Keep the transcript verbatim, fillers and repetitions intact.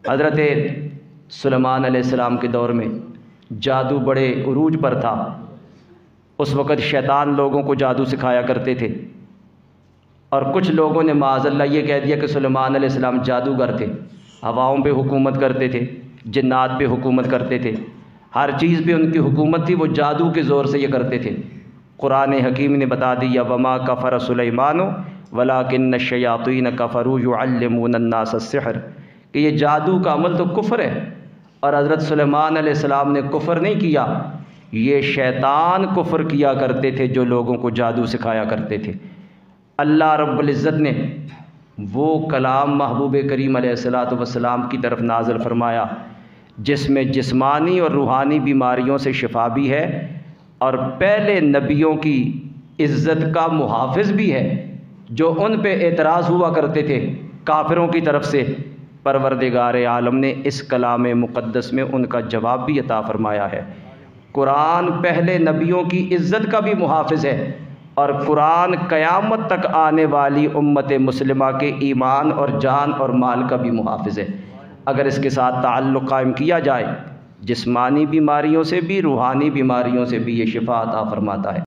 حضرت سلیمان علیہ السلام کے دور میں جادو بڑے عروج پر تھا۔ اس وقت شیطان لوگوں کو جادو سکھایا کرتے تھے، اور کچھ لوگوں نے معاذ اللہ یہ کہہ دیا کہ سلیمان علیہ السلام جادوگر تھے، ہواؤں پہ حکومت کرتے تھے، جنات پہ حکومت کرتے تھے، ہر چیز پہ ان کی حکومت تھی، وہ جادو کے زور سے یہ کرتے تھے۔ قرآن حکیم نے بتا دیا وما کفر سلیمان ولکن الشیاطین کفروا یعلمون الناس السحر، کہ یہ جادو کا عمل تو کفر ہے، اور حضرت سلیمان علیہ السلام نے کفر نہیں کیا، یہ شیطان کفر کیا کرتے تھے جو لوگوں کو جادو سکھایا کرتے تھے۔ اللہ رب العزت نے وہ کلام محبوب کریم علیہ الصلاۃ والسلام کی طرف نازل فرمایا جس میں جسمانی اور روحانی بیماریوں سے شفا بھی ہے، اور پہلے نبیوں کی عزت کا محافظ بھی ہے جو ان پہ اعتراض ہوا کرتے تھے کافروں کی طرف سے۔ پروردگار عالم نے اس کلام مقدس میں ان کا جواب بھی عطا فرمایا ہے۔ قرآن پہلے نبیوں کی عزت کا بھی محافظ ہے، اور قرآن قیامت تک آنے والی امت مسلمہ کے ایمان اور جان اور مال کا بھی محافظ ہے۔ اگر اس کے ساتھ تعلق قائم کیا جائے، جسمانی بیماریوں سے بھی روحانی بیماریوں سے بھی یہ شفا عطا فرماتا ہے۔